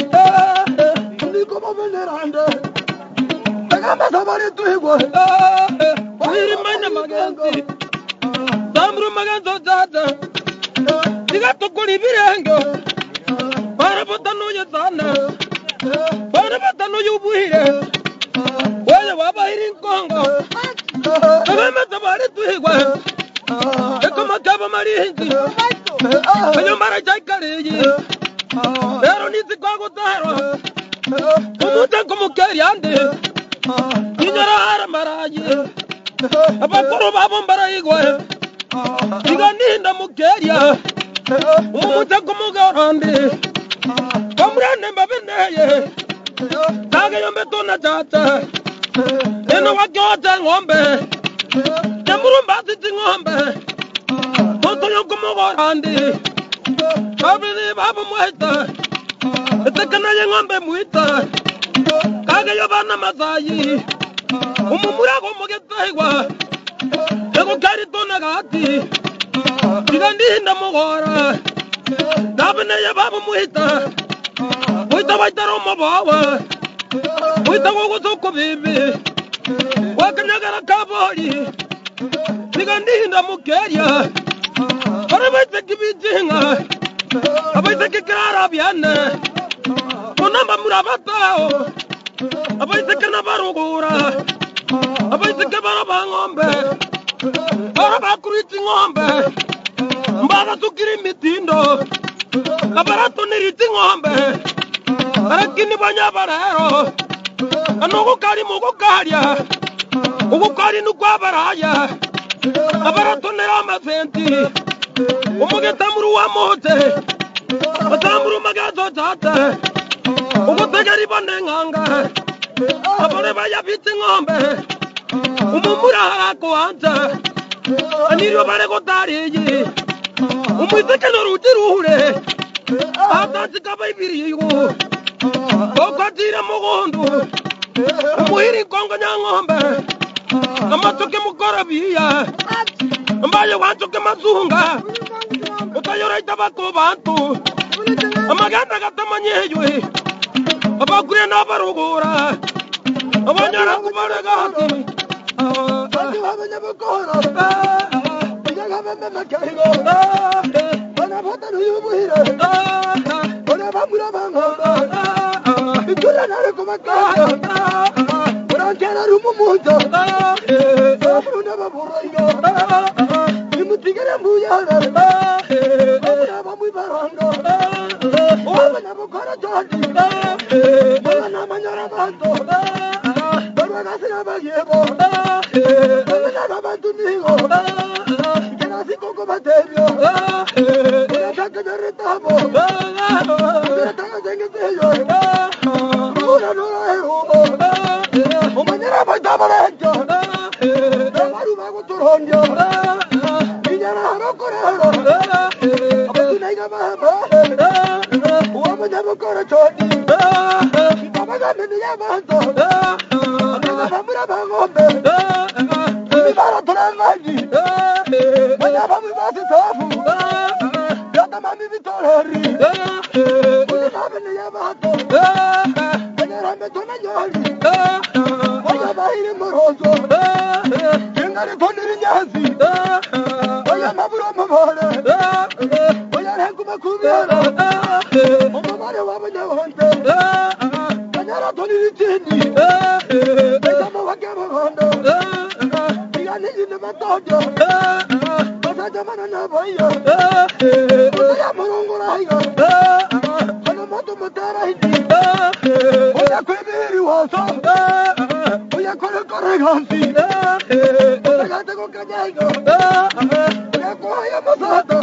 Ni como venerande. Pegame sabare tu igual. Wiri mana maganti. Samru maganto tata. Diga tukuli birengo. Para botano ya sana. Para botano yu buhire. Wale waba hirin kongo. Pegame sabare tu igual. Eko makaba mari hinti. Ayo mara chaikari. Pero ni si kwago taro. Kumuta como queriande. Inyara hara maraji. Abakoro babon barayigwa. Diga ninda mukeria. Umuta como garande. Kamrane babene. Taga yombe tona tata. Eno wakyota ngombe. Namurumba siti ngombe. Toto yo como garande. Babene babu mueta. Etekana ye ngombe muita. Kaga yo bana masayi. Umumura ko mugetaiwa. Ego kari tona gati. Diga ndinda mugora. Dabene ye babu muita. Muita waitaro mabawa. Muita go soko bibi. Wakanyagara kabori. Diga ndinda mukeria. Para baita kibijinga. Abaita kikara biana. Onamba murabatao. Abaita kana barugura. Abaita kabara bangombe. Para bakuriti ngombe. Mbaga tukiri mitindo. Abarato niriti ngombe. Arakini banya barero. Anogo kari mogo karia. Ugo kari nukwa baraya. Abarato nera masenti. Umuge tamuru wa mote. Atamuru magazo tata. Ugo tegari bande nganga. Abare baya biti ngombe. Umumura harako anta. Anirio bare gotari yi. Umwiteke no rutiruhure. Atanti kabai birigo. Kokatira mogondo. Umuhiri kongo nyangombe. Amatoke mukora biya. Mbaye wantoke mazunga. Utayora itabako bantu. Amaganda gatamanyejwe. Abakure nabarugura. Abanyara kubaragati. Ati wabanyabakora. Yaga bemema kaigo. Bana bata nuyubuhira. Bana bamura bangomba. Ikura nare kumakaya. Bana kera rumumuto. Bafuna baburaigo. Imutigere mbuyara. Bana bamuibaranga. Bana bukora jodi. Bana manyara banto. Bana gasira bagiebo. Bana bantu nigo. Kenasi koko batebyo. Bana takadare tabo. Bana takadenge teyo. Bana nora erubo. Umanyara baitabarejo. Baru bago turhonjo. Inyara harokorero. Abatunaiga bahaba. Uwamanyabukora jodi. Babaga meniya banto. Bamura bangombe. Ibara turamaji. Banyaba mibasi tofu. Gata mami vitorori. Banyaba meniya banto. Banyara metona nyoli. Banyaba hiri morozo. Kengari toniri nyazi. Banyaba maburo mabore. Banyara hekuma kubiara. Omamare wabanyahonte. Banyara toniri tini. Banyama wakema hondo. Biyani yine matojo. Basaja mana nabayo. Baya morongora hiyo. Bana moto motara hindi. Baya kwebiri waso. Baya kore kore gansi. Baya tego kanyaigo. Baya kohaya masato.